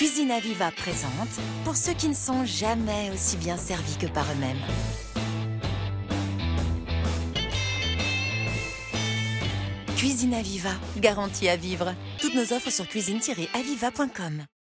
Cuisine Aviva présente pour ceux qui ne sont jamais aussi bien servis que par eux-mêmes. Cuisine Aviva, garantie à vivre. Toutes nos offres sur cuisine-aviva.com.